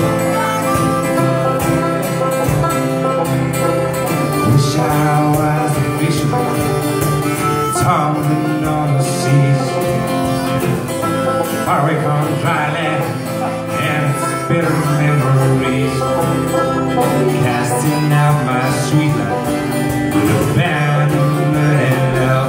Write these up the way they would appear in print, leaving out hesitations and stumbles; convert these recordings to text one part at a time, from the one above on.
Wish I was a fisherman, tumbling on the seas, far away from dry land and its bitter memories, casting out my sweet life with abandonment and love.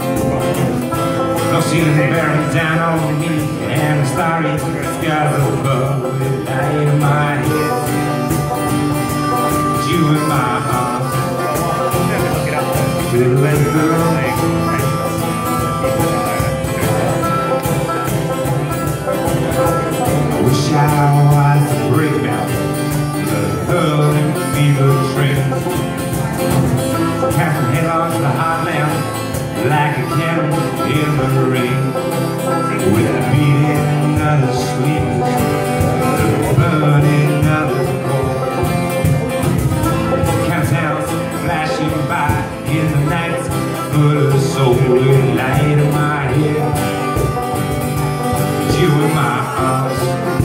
No ceiling bearing down on me, and the starry skies above with light in my head, you in my arms. Feel like I wish I was a break mountain, the hurling fever train, casting headlong to the heartland like a cannon in the rain, with the beating of the sleep, the burning of the cold, countdowns flashing by in the night, full of soul with light in my head, you in my arms.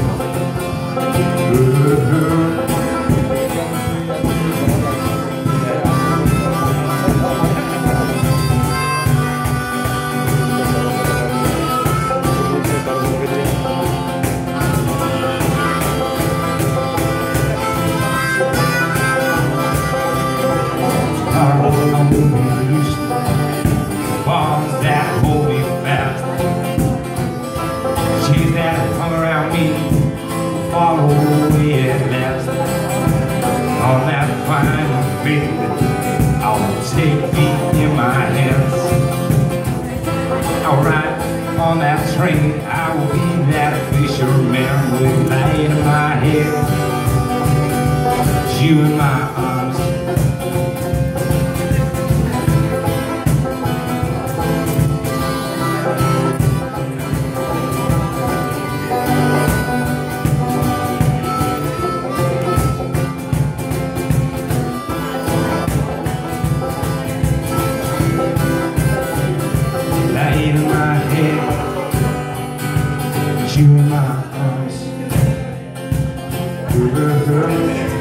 Bonds that hold me fast, chains that hung around me, follow away at last. On that final faith, I'll take feet in my hands. I'll ride on that train, I will be that fisherman with light in my head, you in my arms. In my head, you in my arms.